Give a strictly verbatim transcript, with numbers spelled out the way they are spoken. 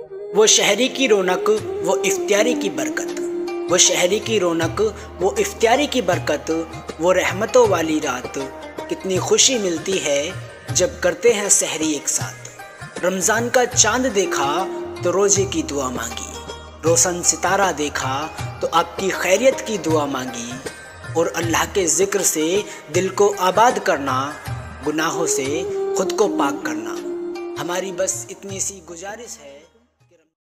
वो शहरी की रौनक वो इफ्तियारी की बरकत, वो शहरी की रौनक वो इफ्तियारी की बरकत, वो रहमतों वाली रात। कितनी खुशी मिलती है जब करते हैं सहरी एक साथ। रमज़ान का चांद देखा तो रोज़े की दुआ मांगी, रोशन सितारा देखा तो आपकी खैरियत की दुआ मांगी। और अल्लाह के ज़िक्र से दिल को आबाद करना, गुनाहों से खुद को पाक करना। हमारी बस इतनी सी गुजारिश है।